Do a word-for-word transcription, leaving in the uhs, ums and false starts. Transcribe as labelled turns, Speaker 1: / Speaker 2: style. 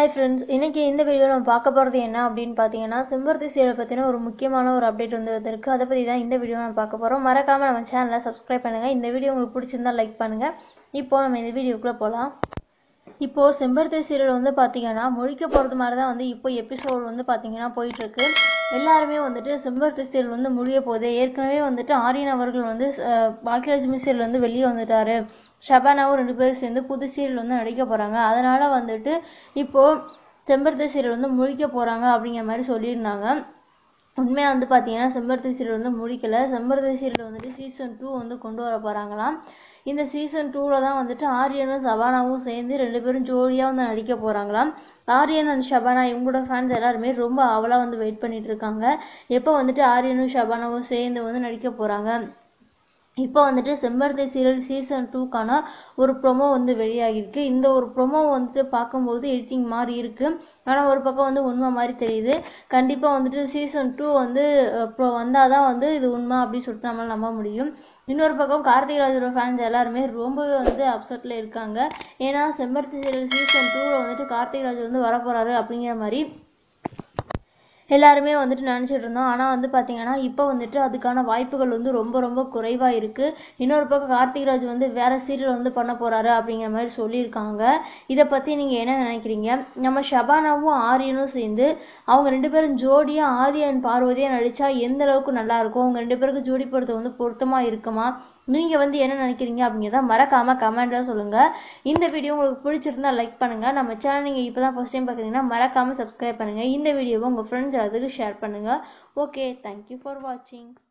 Speaker 1: Hi friends, இன்னைக்கு இந்த video நம்ம பார்க்க போறது என்ன அப்படினு பாத்தீங்கன்னா செம்பருத்தி சீரியல் பத்தின ஒரு முக்கியமான ஒரு அப்டேட் வந்து வந்திருக்கு. அத பத்தி தான் இந்த வீடியோ நம்ம பார்க்க போறோம். மறக்காம நம்ம சேனலை சப்ஸ்கிரைப் பண்ணுங்க. இந்த வீடியோ உங்களுக்கு பிடிச்சிருந்தா லைக் பண்ணுங்க. இப்போ நம்ம இந்த வீடியோக்குள்ள போலாம். இப்போ செம்பருத்தி சீரியல் வந்து பாத்தீங்கன்னா முடிக்க போறது மாதிரி தான் வந்து இப்போ எபிசோட் வந்து பாத்தீங்கன்னா போயிட்டு இருக்கு. எல்லாருமே வந்துட்டு செம்பருத்தி சீரியல் வந்து முடிய போதே ஏற்கனவே வந்துட்டு ஆரியன் அவர்கள் வந்து பாக்கியலட்சுமி சீரியல் வந்து வெளியே வந்துட்டாரு. ஷபானாவும் ரெண்டு பேரும் சேர்ந்து புது சீரியல் வந்து நடிக்க போறாங்க. அதனால வந்துட்டு இப்போ செம்பருத்தி சீரியல் வந்து முடிக்க போறாங்க அப்படிங்கிற மாதிரி சொல்லியிருந்தாங்க. உண்மையா வந்து பாத்தீங்கன்னா செம்பருத்தி சீரியல் வந்து முடிக்கல. செம்பருத்தி சீரியல் வந்துட்டு சீசன் டூ வந்து கொண்டு வர போறாங்களாம். இந்த சீசன் டூல தான் வந்துட்டு ஆரியனும் ஷபானாவும் சேர்ந்து ரெண்டு பேரும் ஜோடியா வந்து நடிக்க போறாங்களாம். ஆரியன் அண்ட் ஷபானா இவங்களோட ஃபேன்ஸ் எல்லாருமே ரொம்ப ஆவலா வந்து வெயிட் பண்ணிட்டு இருக்காங்க. எப்போ வந்துட்டு ஆரியனும் ஷபானாவும் சேர்ந்து வந்து நடிக்க போறாங்க. இப்போ வந்துட்டு செம்பருத்தி சீரியல் சீசன் டூக்கான ஒரு ப்ரொமோ வந்து வெளியாகிருக்கு. இந்த ஒரு ப்ரொமோ வந்துட்டு பார்க்கும்போது எடிட்டிங் மாதிரி இருக்கு. ஆனால் ஒரு பக்கம் வந்து உண்மை மாதிரி தெரியுது. கண்டிப்பாக வந்துட்டு சீசன் டூ வந்து இப்போ வந்தாதான் வந்து இது உண்மை அப்படின்னு சொல்லிட்டு நம்மளால நம்ப முடியும். இன்னொரு பக்கம் கார்த்திக் ராஜோட ஃபேன்ஸ் எல்லாருமே ரொம்பவே வந்து அப்செட்ல இருக்காங்க. ஏன்னா செம்பருத்தி சீரியல் சீசன் டூவில் வந்துட்டு கார்த்திக் ராஜ் வந்து வரப்போறாரு அப்படிங்கிற மாதிரி எல்லாருமே வந்துட்டு நினச்சிட்டு இருந்தோம். ஆனால் வந்து பார்த்தீங்கன்னா இப்போ வந்துட்டு அதுக்கான வாய்ப்புகள் வந்து ரொம்ப ரொம்ப குறைவாக இருக்குது. இன்னொரு பக்கம் கார்த்திக் ராஜ் வந்து வேற சீரியல் வந்து பண்ண போறாரு அப்படிங்கிற மாதிரி சொல்லியிருக்காங்க. இதை பற்றி நீங்கள் என்ன நினைக்கிறீங்க? நம்ம ஷபானாவும் ஆரியனும் சேர்ந்து அவங்க ரெண்டு பேரும் ஜோடியா ஆதி அண்ட் பார்வதியா நடிச்சா எந்த அளவுக்கு நல்லா இருக்கும்? அவங்க ரெண்டு பேருக்கு ஜோடி பொருத்தம் வந்து பொருத்தமா இருக்குமா? நீங்க வந்து என்ன நினைக்கிறீங்க அப்படிங்கிறத மறக்காம கமெண்ட்ல சொல்லுங்க. இந்த வீடியோ உங்களுக்கு பிடிச்சிருந்தா லைக் பண்ணுங்க. நம்ம சேனல் நீங்க இப்பதான் ஃபர்ஸ்ட் டைம் பாக்குறீங்கன்னா மறக்காம சப்ஸ்கிரைப் பண்ணுங்க. இந்த வீடியோவை உங்க ஃப்ரெண்ட்ஸ் அதுக்கு ஷேர் பண்ணுங்க. ஓகே, தேங்க்யூ ஃபார் வாட்சிங்.